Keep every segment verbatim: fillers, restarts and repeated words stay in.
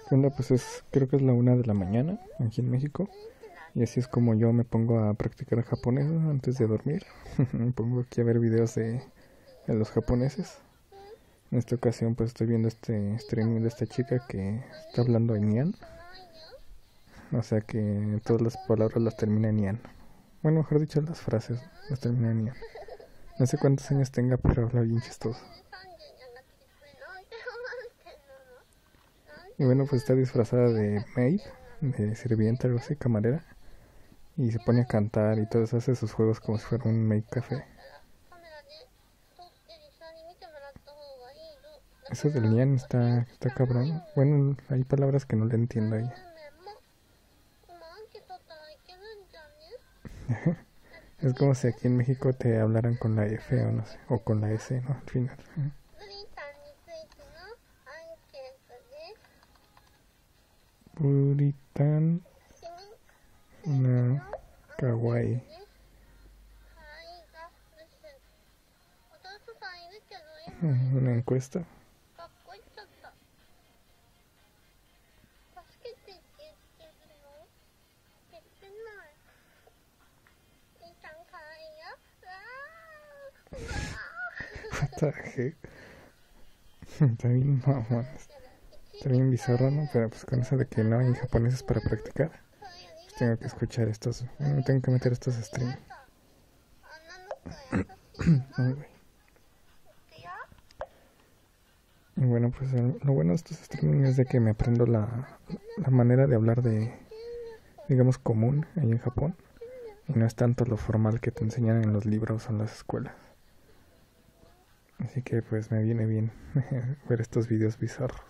Bueno, pues es, creo que es la una de la mañana aquí en México. Y así es como yo me pongo a practicar japonés antes de dormir. Me pongo aquí a ver videos de, de los japoneses. En esta ocasión pues estoy viendo este streaming de esta chica que está hablando en Nyan. O sea que todas las palabras las termina en Nyan. Bueno, mejor dicho, las frases las termina en Nyan. No sé cuántos años tenga, pero habla bien chistoso. Y bueno, pues está disfrazada de maid, de sirvienta, algo así, camarera. Y se pone a cantar y todo eso, hace sus juegos como si fuera un maid café. Eso del Nyan está, está cabrón. Bueno, hay palabras que no le entiendo a ella. Es como si aquí en México te hablaran con la F o no sé, o con la S, ¿no? Al final. Puritan na kawaii. Una encuesta. What the heck? Está bien mamón. Está bien bizarro, ¿no? Pero pues con eso de que no hay japoneses para practicar, pues tengo que escuchar estos. Bueno, tengo que meter estos streams. Ay, güey. Y bueno, pues lo bueno de estos streaming es de que me aprendo la, la manera de hablar de, digamos, común ahí en Japón. Y no es tanto lo formal que te enseñan en los libros o en las escuelas. Así que pues me viene bien ver estos videos bizarros.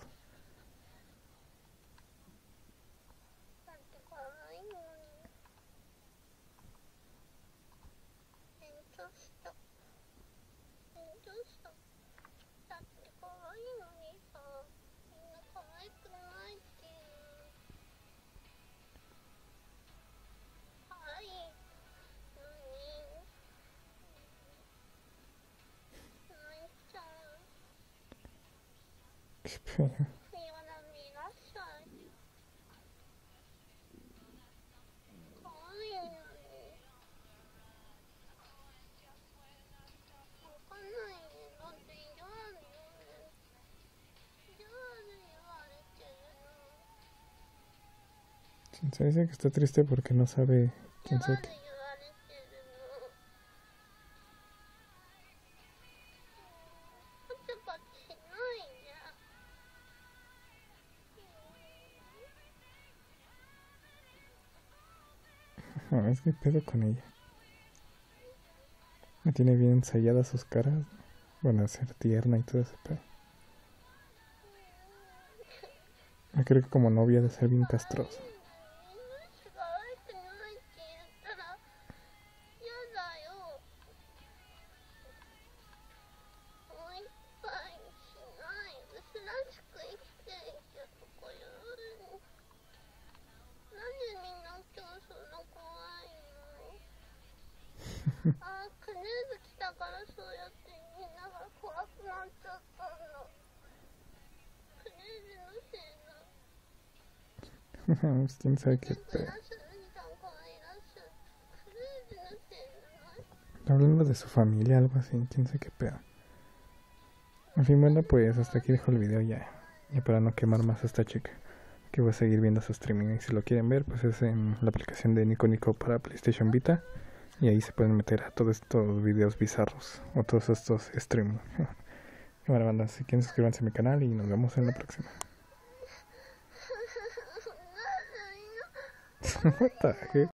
Qué feo. Se dice que está triste porque no sabe quién sabe qué. Ah, es que pedo con ella. Me tiene bien ensayadas sus caras. Bueno, a ser tierna y todo ese pedo. Me creo que como novia de ser bien castrosa. Pues quién sabe qué pedo. Hablando de su familia, algo así, quién sabe qué pedo. En fin, bueno, pues hasta aquí dejo el video ya. Ya para no quemar más a esta chica. Que voy a seguir viendo su streaming. Y si lo quieren ver, pues es en la aplicación de Nico Nico para PlayStation Vita. Y ahí se pueden meter a todos estos videos bizarros. O todos estos streaming. Bueno, banda, si quieren suscríbanse a mi canal y nos vemos en la próxima. What the heck?